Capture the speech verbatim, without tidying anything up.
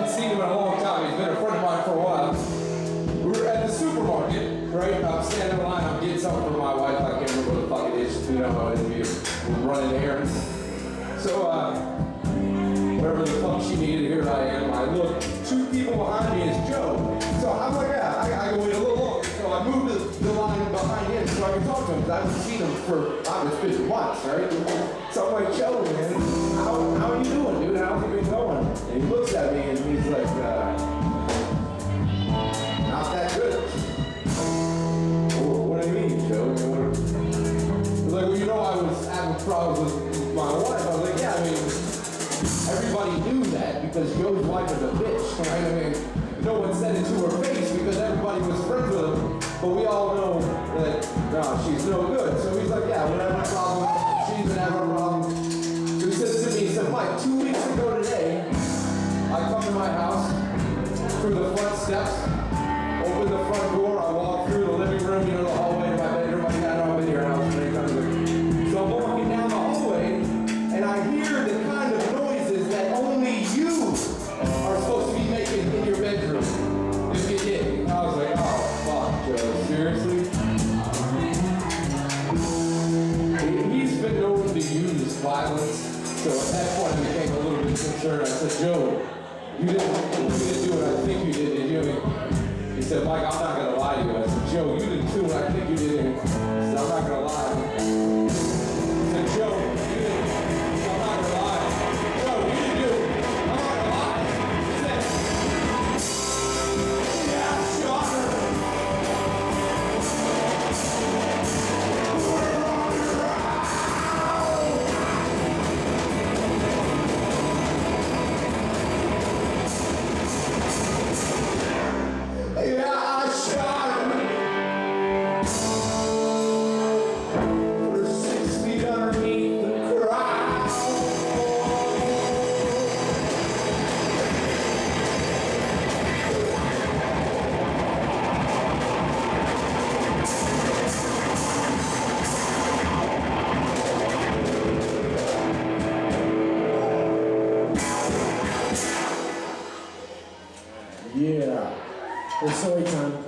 haven't seen him in a long time. He's been a friend of mine for a while. We were at the supermarket, right? I'm standing in line, I'm getting something for my wife. I can't remember what the fuck it is. You know, we're running errands. So, uh, whatever the fuck she needed, here I am. I look, two people behind me is Joe. So I'm like, yeah, I, I go wait a little longer. So I moved the, the line behind him so I can talk to him, because I haven't seen him for, I was been months, right? So I'm like, Joe, man, how, how are you doing, dude? How's it been going? And he looks at me and he's like, uh, not that good. Well, what do you mean, Joe? He's like, well, you know, I was having problems with my wife. I was like, yeah, I mean, everybody knew that because Joe's wife is a bitch, right? I mean, no one said it to her face because everybody was friends with him, but we all know that, no, she's no good. So he's like, yeah, we're having a problem. She's been having a problem. So he says to me, he said, Mike, two weeks ago today, I come to my house through the front steps, open the front door, I walk through the living room, you know, the hallway to my bedroom. I know I've been to your house many times. So I'm walking down the hallway, and I hear the kind of noises that only you are supposed to be making in your bedroom. If you did. I was like, oh, fuck, Joe, seriously? He's been known to use violence, so at that point I became a little bit concerned. I said, Joe, you didn't, you didn't do what I think you did, did you? He said, Mike, I'm not going to lie to you. I said, Joe, you didn't do what I think you did. He said, I'm not going to lie. I said, Joe, you didn't. I'm not going to lie. Joe, you didn't do it. I'm not going to lie. He said, yeah, shocker. Yeah, I shot him. We're six feet underneath the crowd. Yeah. It's story time.